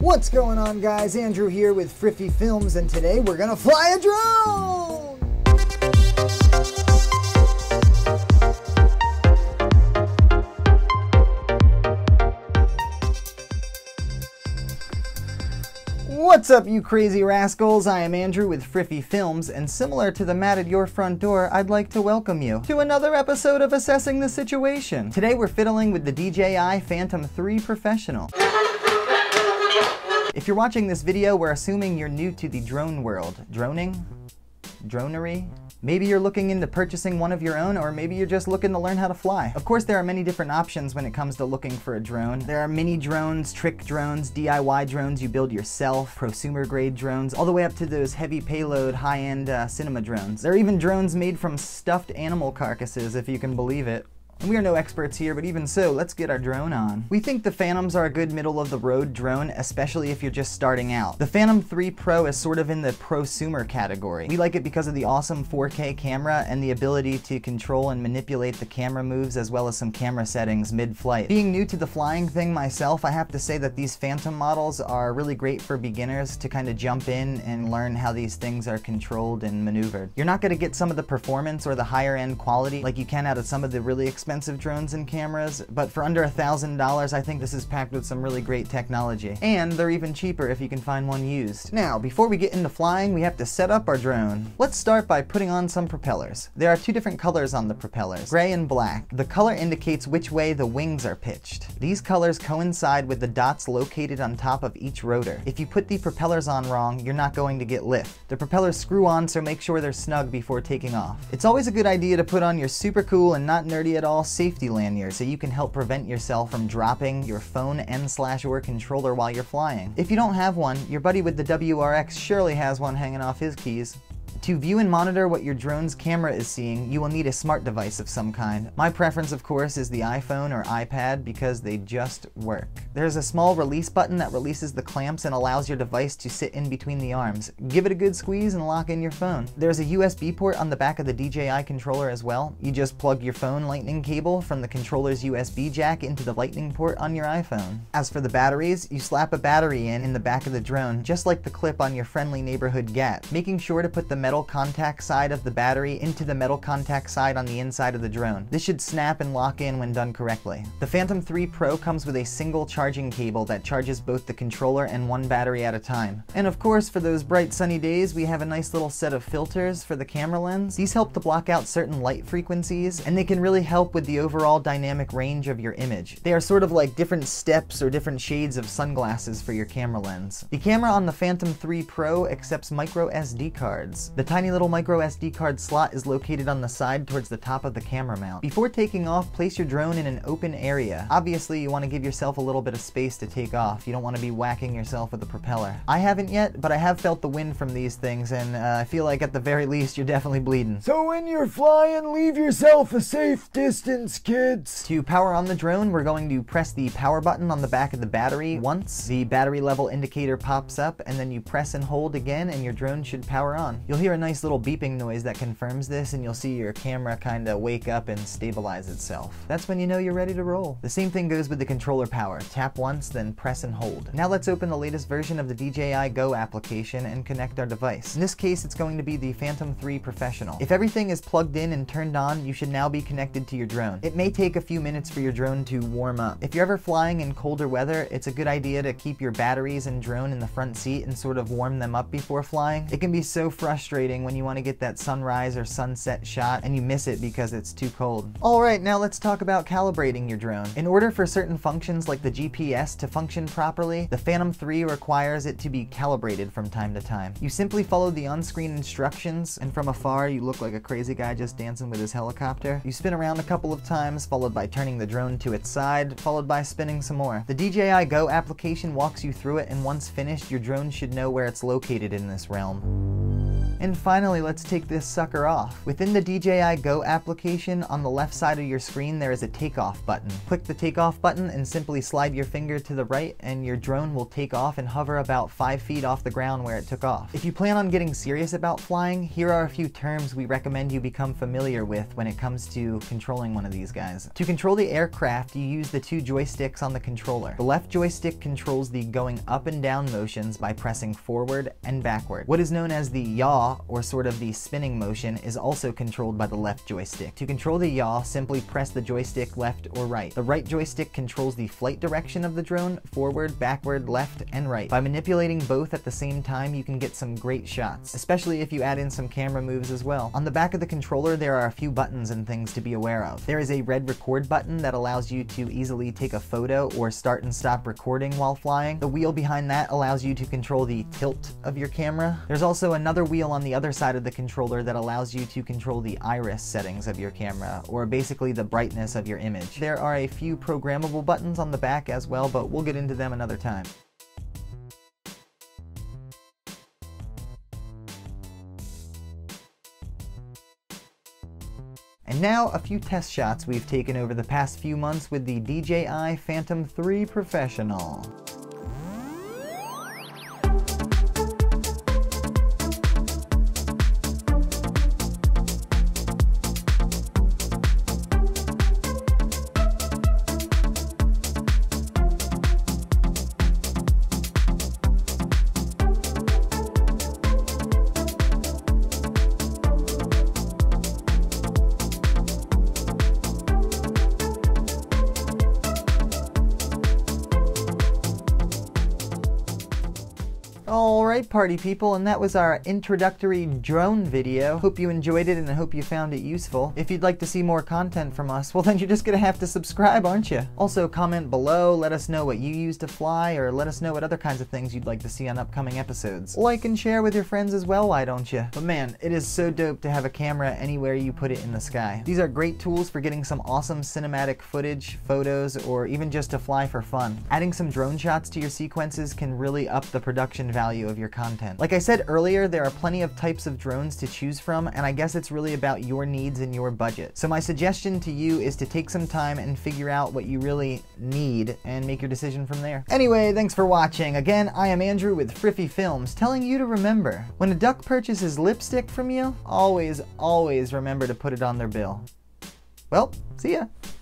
What's going on, guys? Andrew here with Friffy Films, and today we're gonna fly a drone! What's up, you crazy rascals? I am Andrew with Friffy Films, and similar to the mat at your front door, I'd like to welcome you to another episode of Assessing the Situation. Today we're fiddling with the DJI Phantom 3 Professional. If you're watching this video, we're assuming you're new to the drone world. Droning? Dronery? Maybe you're looking into purchasing one of your own, or maybe you're just looking to learn how to fly. Of course, there are many different options when it comes to looking for a drone. There are mini drones, trick drones, DIY drones you build yourself, prosumer grade drones, all the way up to those heavy payload, high-end cinema drones. There are even drones made from stuffed animal carcasses, if you can believe it. We are no experts here, but even so, let's get our drone on. We think the Phantoms are a good middle-of-the-road drone, especially if you're just starting out. The Phantom 3 Pro is sort of in the prosumer category. We like it because of the awesome 4K camera and the ability to control and manipulate the camera moves as well as some camera settings mid-flight. Being new to the flying thing myself, I have to say that these Phantom models are really great for beginners to kind of jump in and learn how these things are controlled and maneuvered. You're not going to get some of the performance or the higher-end quality like you can out of some of the really expensive drones and cameras, but for under $1,000, I think this is packed with some really great technology. And they're even cheaper if you can find one used. Now, before we get into flying, we have to set up our drone. Let's start by putting on some propellers. There are two different colors on the propellers, gray and black. The color indicates which way the wings are pitched. These colors coincide with the dots located on top of each rotor. If you put the propellers on wrong, you're not going to get lift. The propellers screw on, so make sure they're snug before taking off. It's always a good idea to put on your super cool and not nerdy at all safety lanyard so you can help prevent yourself from dropping your phone and/or controller while you're flying. If you don't have one, your buddy with the WRX surely has one hanging off his keys. To view and monitor what your drone's camera is seeing, you will need a smart device of some kind. My preference, of course, is the iPhone or iPad because they just work. There's a small release button that releases the clamps and allows your device to sit in between the arms. Give it a good squeeze and lock in your phone. There's a USB port on the back of the DJI controller as well. You just plug your phone lightning cable from the controller's USB jack into the lightning port on your iPhone. As for the batteries, you slap a battery in the back of the drone, just like the clip on your friendly neighborhood GAT, making sure to put the metal contact side of the battery into the metal contact side on the inside of the drone. This should snap and lock in when done correctly. The Phantom 3 Pro comes with a single charging cable that charges both the controller and one battery at a time. And of course, for those bright sunny days, we have a nice little set of filters for the camera lens. These help to block out certain light frequencies, and they can really help with the overall dynamic range of your image. They are sort of like different steps or different shades of sunglasses for your camera lens. The camera on the Phantom 3 Pro accepts micro SD cards. The tiny little micro SD card slot is located on the side towards the top of the camera mount. Before taking off, place your drone in an open area. Obviously, you want to give yourself a little bit of space to take off. You don't want to be whacking yourself with a propeller. I haven't yet, but I have felt the wind from these things, and I feel like at the very least, you're definitely bleeding. So when you're flying, leave yourself a safe distance, kids. To power on the drone, we're going to press the power button on the back of the battery once. The battery level indicator pops up, and then you press and hold again, and your drone should power on. You'll hear a nice little beeping noise that confirms this, and you'll see your camera kind of wake up and stabilize itself. That's when you know you're ready to roll. The same thing goes with the controller power. Tap once, then press and hold. Now let's open the latest version of the DJI Go application and connect our device. In this case, it's going to be the Phantom 3 Professional. If everything is plugged in and turned on, you should now be connected to your drone. It may take a few minutes for your drone to warm up. If you're ever flying in colder weather, it's a good idea to keep your batteries and drone in the front seat and sort of warm them up before flying. It can be so frustrating when you want to get that sunrise or sunset shot and you miss it because it's too cold. Alright, now let's talk about calibrating your drone. In order for certain functions like the GPS to function properly, the Phantom 3 requires it to be calibrated from time to time. You simply follow the on-screen instructions, and from afar you look like a crazy guy just dancing with his helicopter. You spin around a couple of times, followed by turning the drone to its side, followed by spinning some more. The DJI Go application walks you through it, and once finished, your drone should know where it's located in this realm. And finally, let's take this sucker off. Within the DJI Go application, on the left side of your screen, there is a takeoff button. Click the takeoff button and simply slide your finger to the right, and your drone will take off and hover about 5 feet off the ground where it took off. If you plan on getting serious about flying, here are a few terms we recommend you become familiar with when it comes to controlling one of these guys. To control the aircraft, you use the 2 joysticks on the controller. The left joystick controls the going up and down motions by pressing forward and backward. What is known as the yaw, or sort of the spinning motion, is also controlled by the left joystick. To control the yaw, simply press the joystick left or right. The right joystick controls the flight direction of the drone, forward, backward, left, and right. By manipulating both at the same time, you can get some great shots, especially if you add in some camera moves as well. On the back of the controller, there are a few buttons and things to be aware of. There is a red record button that allows you to easily take a photo or start and stop recording while flying. The wheel behind that allows you to control the tilt of your camera. There's also another wheel on the other side of the controller that allows you to control the iris settings of your camera, or basically the brightness of your image. There are a few programmable buttons on the back as well, but we'll get into them another time. And now, a few test shots we've taken over the past few months with the DJI Phantom 3 Professional. Alright party people, and that was our introductory drone video. Hope you enjoyed it and I hope you found it useful. If you'd like to see more content from us, well then you're just gonna have to subscribe, aren't you? Also comment below, let us know what you use to fly, or let us know what other kinds of things you'd like to see on upcoming episodes. Like and share with your friends as well, why don't you? But man, it is so dope to have a camera anywhere you put it in the sky. These are great tools for getting some awesome cinematic footage, photos, or even just to fly for fun. Adding some drone shots to your sequences can really up the production value of your content. Like I said earlier, there are plenty of types of drones to choose from, and I guess it's really about your needs and your budget. So my suggestion to you is to take some time and figure out what you really need and make your decision from there. Anyway, thanks for watching. Again, I am Andrew with Friffy Films, telling you to remember, when a duck purchases lipstick from you, always remember to put it on their bill. Well, see ya.